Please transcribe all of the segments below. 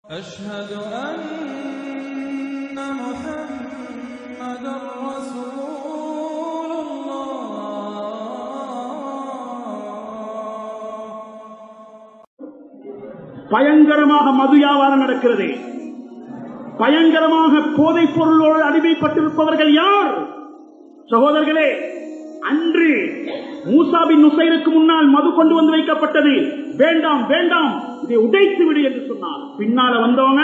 أشهد أن محمدا رسول الله. பயங்கரமாக மது வியாபாரம் நடக்கிறது. பயங்கரமாக போதைப் பொருளோடு அடிமைப்பட்டிருப்பவர்கள் யார்? சகோதரர்களே, அன்று மூசா பின் நுசைருக்கு முன்னால் மது கொண்டு வந்து வைக்கப்பட்டது. வேண்டாம் வேண்டாம், இதை உடைத்து விடு என்று சொன்னார். பின்னால வந்தவங்க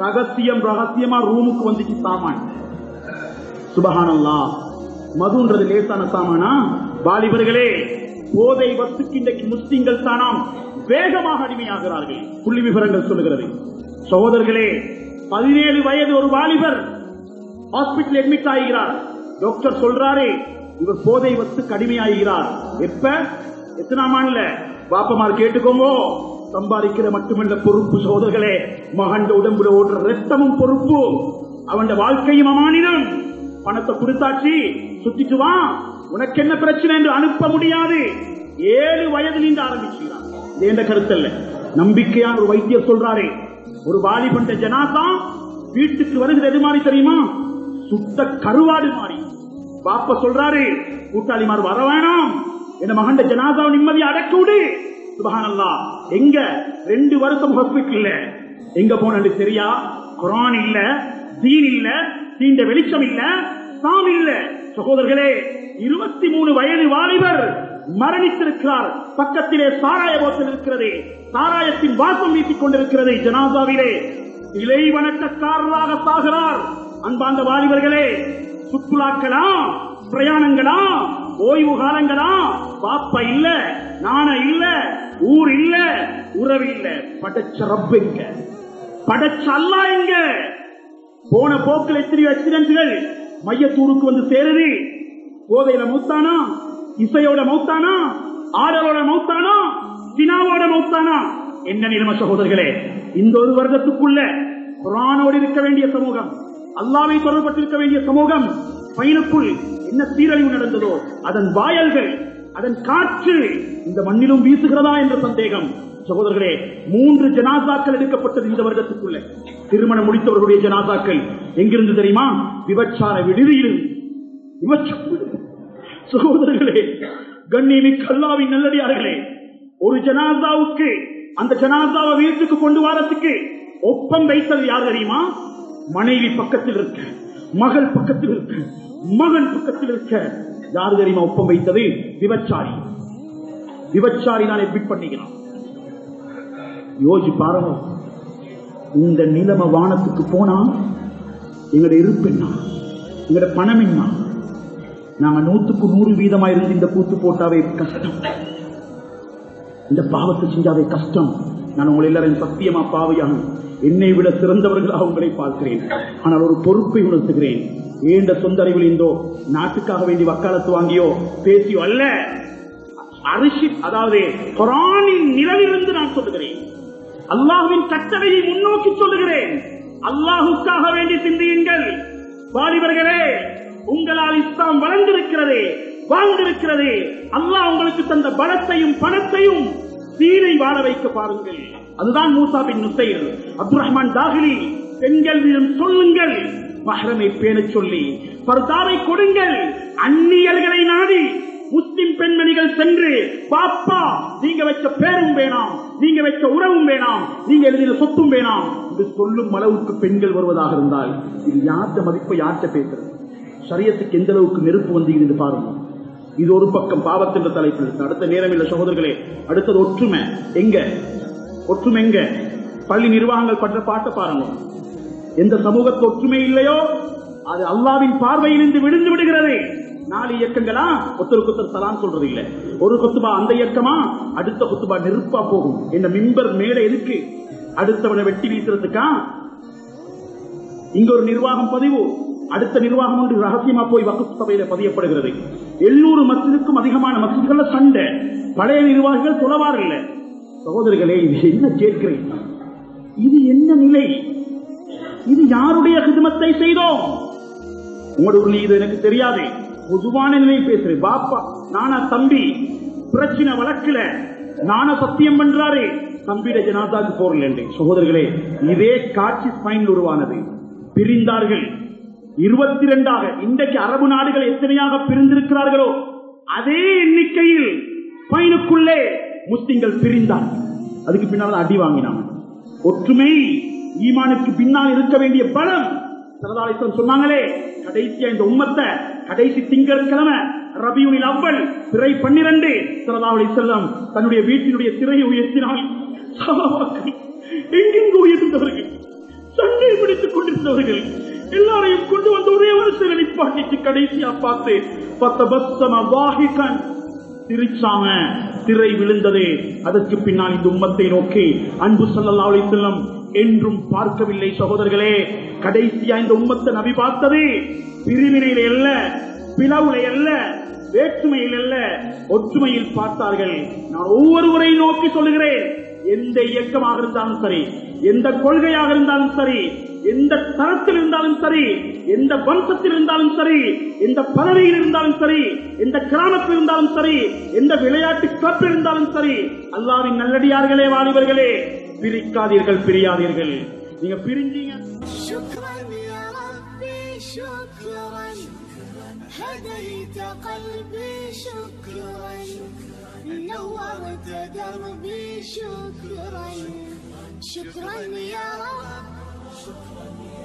ரகசியமா ரூமுக்கு வந்துச்சு சாமான். சுபஹானல்லாஹ், மதுன்றது லேசான சாமானா? வாலிபர்களே, போதை வஸ்துக்கு இன்றைக்கு முஸ்லிம்கள் தானாம் வேகமாக அடிமையாகிறார்கள். புள்ளி விவரங்கள் சொல்லுகிறது. சகோதரர்களே, 17 வயது ஒரு வாலிபர் ஹாஸ்பிட்டல் அட்மிட் ஆகிறார். டாக்டர் சொல்றாரு, இவர் போதை வஸ்துக்கு அடிமையாகிறார். எப்ப? எத்தனாம் ஆண்டுல? பாப்பமார் கேட்டுக்கோங்க, சம்பாதிக்கிற மட்டுமல்ல பொறுப்பு. சகோதரர்களே, மகன் உடம்புல ஓடுற ரத்தமும் பொறுப்பு, அவன் வாழ்க்கையும் அமானிதம். பணத்தை கொடுத்தாச்சு, சுத்திட்டு வா, உனக்கு என்ன பிரச்சனை என்று அனுப்ப முடியாது. 7 வயதில் இருந்து ஆரம்பிச்சுக்கிறான். இது என்ற கருத்தல்ல, நம்பிக்கையான ஒரு வைத்தியர் சொல்றாரு, ஒரு வாலிபன் ஜனாசா வீட்டுக்கு வருகிறது மாதிரி தெரியுமா? சுத்த கருவாடு மாறி. பாப்பா சொல்றாரு, கூட்டாளிமார் வர வேணாம், என் மகன் ஜனாசாவை நிம்மதியை அடக்க விடு. சுப்ஹானல்லாஹ், எங்க 2 வருஷம் ஹாஸ்பிட்டல், எங்க போனது சரியா? குர்ஆன் இல்ல, தீன் இல்ல, தீண்ட வெளிச்சம் இல்ல, சாமி இல்ல. சகோதரர்களே, 23 வயது வாலிபர் மரணித்திருக்கிறார். பக்கத்திலே சாராய போத்தல் இருக்கிறது, சாராயத்தின் வாசம் வீசிக் கொண்டிருக்கிறது. ஜனாசாவிலே இலை வணக்கக்காரராக சாகிறார். அன்பார்ந்த வாலிபர்களே, சுற்றுலாக்களா, பிரயாணங்களா, ஓய்வு காலங்களா? பாப்பா இல்ல, நாண இல்ல, ஊர் இல்ல, உறவு இல்ல. படைச்ச ரப் எங்க? படைச்ச அல்லாஹ் எங்க? போன போக்கில் எத்தனையோ ஆக்சிடென்ட்கள் மையத்தூருக்கு வந்து சேருது. போதையில மௌத்தானா, இசையோட மௌத்தானா, ஆடலோட மௌத்தானா, சினாவோட மௌத்தானா? என்ன நிலைமை சகோதரர்களே? இந்த ஒரு வருடத்துக்குள்ள குர்ஆனோடு இருக்க வேண்டிய சமூகம், அல்லாஹ்வை தொடர்பட்டிருக்க வேண்டிய சமூகம், பயனுக்குள் என்ன சீரழிவு நடந்ததோ அதன் வாயல்கள், அதன் காற்று இந்த மண்ணிலும் வீசுகிறதா என்ற சந்தேகம். சகோதரர்களே, 3 ஜனாசாக்கள் எடுக்கப்பட்டது இந்த வருடத்துக்குள்ள. திருமணம் முடித்தவர்களுடைய ஜனாசாக்கள் எங்கிருந்து தெரியுமா? விபச்சார விடுதியில். சகோதரர்களே, கண்ணியமிக்க அல்லாஹ்வின் நல்லடியார்களே, ஒரு ஜனாசாவுக்கு அந்த ஜனாசாவை வீட்டுக்கு கொண்டு வரத்துக்கு ஒப்பம் வைத்தது யார் தெரியுமா? மனைவி பக்கத்தில் இருக்க, மகள் பக்கத்தில் இருக்க, மகன் பக்கத்தில் இருக்க. யார் தெரியுமா ஒப்பம் வைத்தது? விபச்சாரி. விபச்சாரி தான் எட்மிட் பண்ணிக்கிறான். யோசி பாருங்க, இந்த நிலைமை வானத்துக்கு போனா எங்கட இருப்பு என்ன, எங்கட பணம் என்ன? நாங்க 100க்கு 100% இருந்து இந்த கூத்து போட்டாவே கஷ்டம், இந்த பாவத்தை செஞ்சாவே கஷ்டம். நான் உங்களை எல்லாரும் சத்தியமா பாவையாக, என்னை விட சிறந்தவர்களாக உங்களை பார்க்கிறேன். ஆனால் ஒரு பொறுப்பை உணர்த்துகிறேன். ஏண்ட சொந்த அறிவில் இருந்தோ, நாட்டுக்காக வேண்டி வக்காலத்து வாங்கியோ பேசியோ அல்ல, அரிசி, அதாவது குர்ஆனின் நிழலிலிருந்து நான் சொல்லுகிறேன். அல்லாஹ்வின் கட்டளையை முன்னோக்கி சொல்லுகிறேன். அல்லாஹுக்காக வேண்டி சிந்தியுங்கள். வாலிபர்களே, உங்களால் இஸ்லாம் வளர்ந்திருக்கிறது, வாழ்ந்திருக்கிறது. அல்லாஹ் உங்களுக்கு தந்த பலத்தையும் பணத்தையும் தீனை வாழ வைக்க பாருங்கள். அதுதான் Musa bin Nusair, Abdul Rahman Dakhili. பெண்களிடம் சொல்லுங்கள், மஹ்ரமை பேணச் சொல்லி பர்தாவை கொடுங்கள். அந்நியல்களை நாடி முஸ்லிம் பெண்மணிகள் சென்று, பாப்பா நீங்க வச்ச பேரும் வேணாம், நீங்க வச்ச உறவும் வேணாம், நீங்க எழுதின சொத்தும் வேணாம் என்று சொல்லும் அளவுக்கு பெண்கள் வருவதாக இருந்தால், இது யார்த்த மதிப்பை யார்த்த பேசுறது? ஷரியத்துக்கு எந்த அளவுக்கு நெருப்பு வந்தீங்க என்று பாருங்க. இது ஒரு பக்கம் பாவத்தின் தலைப்பில். அடுத்த நேரம் இல்ல சகோதரர்களே, அடுத்தது ஒற்றுமை. எங்க ஒற்றுமை? எங்க? பள்ளி நிர்வாகங்கள் பற்ற பாட்ட பாருங்க. எந்த சமூகத்து ஒற்றுமை இல்லையோ அது அல்லாஹ்வின் பார்வையிலிருந்து விழுந்து விடுகிறது. 4 இயக்கங்களா? ஒருத்தருக்கு ஒருத்தர் சலாம் சொல்றது இல்ல. ஒரு குத்துபா அந்த இயக்கமா, அடுத்த குத்துபா நெருப்பா போகும். என்ன மிம்பர் மேல எதுக்கு? அடுத்தவனை வெட்டி வீசுறதுக்கா? இங்க ஒரு நிர்வாகம் பதிவு, அடுத்த நிர்வாகம் ஒன்று ரகசியமா போய் வக்ஃப் சபையில பதியப்படுகிறது. 700 மஸ்ஜிதுக்கும் அதிகமான மஸ்ஜிதுகள்ல சண்டை. பழைய நிர்வாகிகள் தொலைவார் இல்ல. சகோதரர்களே, இது என்ன கேட்கிறேன்? இது என்ன நிலை? இது யாருடைய ஹிதமத்தை செய்தோம்? உங்களுடைய இது எனக்கு தெரியாது, பொதுவான நிலை பேசுறேன். பாப்பா நானா தம்பி பிரச்சனை வழக்குல நானா சத்தியம் பண்றாரு, தம்பிட ஜனாதாக்கு போறல. சகோதரர்களே, இதே காட்சி ஸ்பெயினில் உருவானது. பிரிந்தார்கள் 22. இன்றைக்கு அரபு நாடுகள் எத்தனையாக பிரிந்திருக்கிறார்களோ அதே எண்ணிக்கையில் ஸ்பெயினுக்குள்ளே முஸ்லிம்கள் பிரிந்தார்கள். அதுக்கு பின்னால் அடி வாங்கினாங்க. ஒற்றுமை ஈமானுக்கு பின்னால் இருக்க வேண்டிய பலம். ஸல்லல்லாஹு அலைஹி வஸல்லம் சொன்னாங்களே, கடைசியா இந்த உம்மத்தை கடைசி திங்கட்கிழமை ரபியுல் அவ்வல் பிறை 12 ஸல்லல்லாஹு அலைஹி வஸல்லம் தன்னுடைய வீட்டினுடைய திரையை உயர்த்தினால் சஹாபாக்கள் எங்கெங்கு உயர்ந்தவர்கள், சண்டை பிடித்துக் கொண்டிருந்தவர்கள் எல்லாரையும் கொண்டு வந்து ஒரே வரிசையில் நிப்பாட்டிட்டு கடைசியா பார்த்து ஃபதபஸ்ஸம வாஹிகன் சிரிச்சாங்க. திரை விழுந்தது. அதற்கு பின்னால் இந்த உம்மத்தை நோக்கி அன்பு ஸல்லல்லாஹு அலைஹி வஸல்லம் என்றும் பார்க்கவில்லை. சகோதரர்களே, கடைசியா இந்த உம்மத்தை நபி பார்த்தது பிரிவினையில அல்ல, பிளவுல அல்ல, வேற்றுமையில் அல்ல, ஒற்றுமையில் பார்த்தார்கள். நான் ஒவ்வொருவரை நோக்கி சொல்லுகிறேன், எந்த இயக்கமாக இருந்தாலும் சரி, எந்த கொள்கையாக இருந்தாலும் சரி, எந்த தரத்தில் இருந்தாலும் சரி, எந்த வம்சத்தில் இருந்தாலும் சரி, எந்த பதவியில் இருந்தாலும் சரி, எந்த கிராமத்தில் இருந்தாலும் சரி, எந்த விளையாட்டு கிளப்பில் இருந்தாலும் சரி, அல்லாஹ்வின் நல்லடியார்களே, வாலிபர்களே, பிரிக்காதீர்கள், பிரியாதீர்கள். நீங்க பிரிஞ்சீங்க. هديت قلبي شكرا نورت دربي شكرا شكرا يا رب